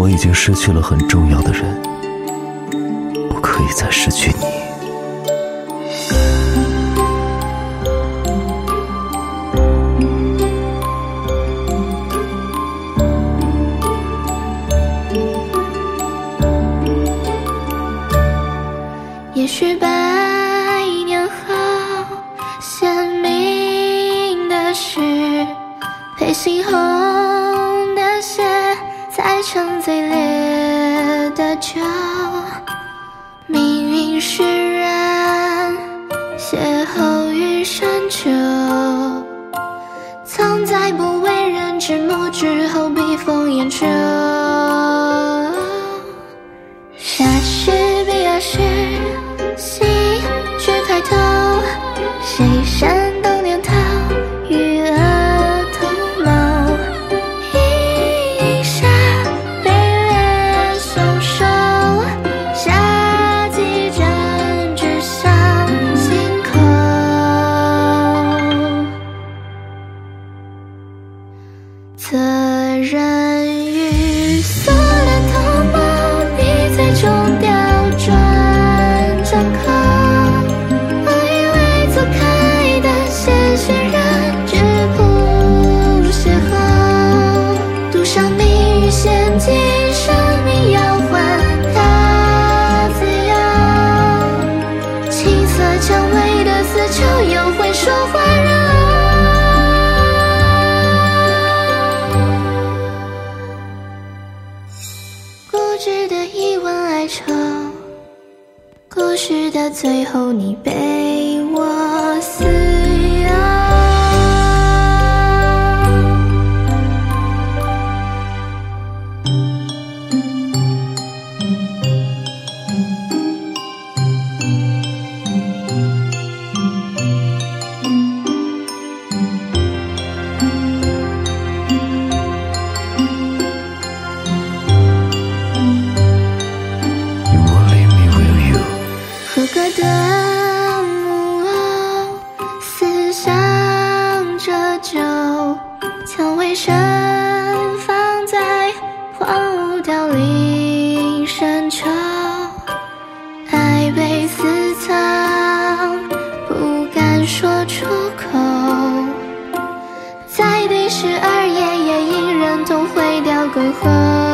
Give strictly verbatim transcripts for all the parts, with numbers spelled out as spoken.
我已经失去了很重要的人，不可以再失去你。 也许百年后，鲜明的是配猩红的血，才成最烈的酒。命运使然，邂逅于山丘，藏在不为人知墓之后，避风烟秋。霎时彼岸时，心却抬头，谁煽动念头，与额同谋。一下被月松手，夏季针指向心口。责任与锁链同谋，你最终调转掌控。我以为走开的谢谢人，只谱邂逅，赌上命运陷阱，生命要还他自由。青涩蔷薇的丝绸，又会说换人偶。固执的一吻哀愁，故事的最后，你被我撕咬。合格的木偶，思想着酒，蔷薇盛放在荒芜凋零山丘。爱被私藏，不敢说出口，在第十二页也因忍痛毁掉过后。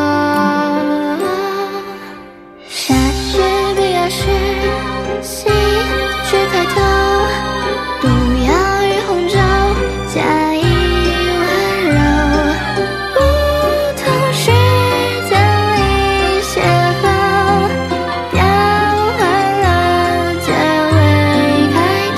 霎时彼岸时，心却抬头，毒药与红酒加以温柔。不同时间里邂逅，调换了结尾开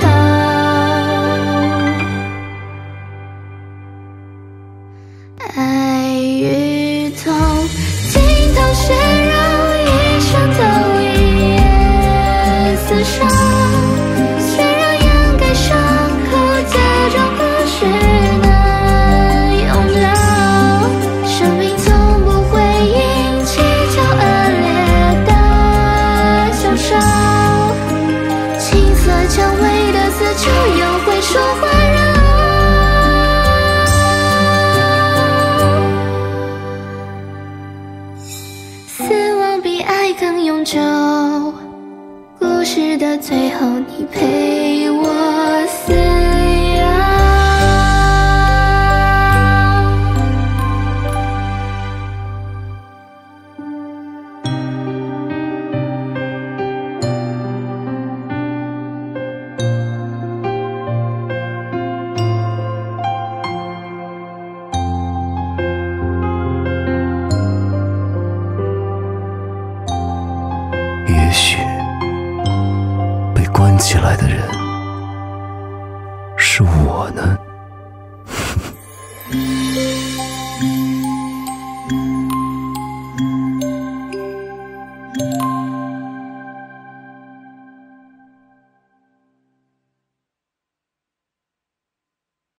头。爱与痛，镜头血肉，一生都一夜厮守。虽然掩盖伤口，假装故事能永久。生命从不会因计较恶劣的相守。青涩蔷薇的丝绸，又会说换人偶。死亡比爱更永久，故事的最后，你陪我撕咬。 也许被关起来的人是我呢。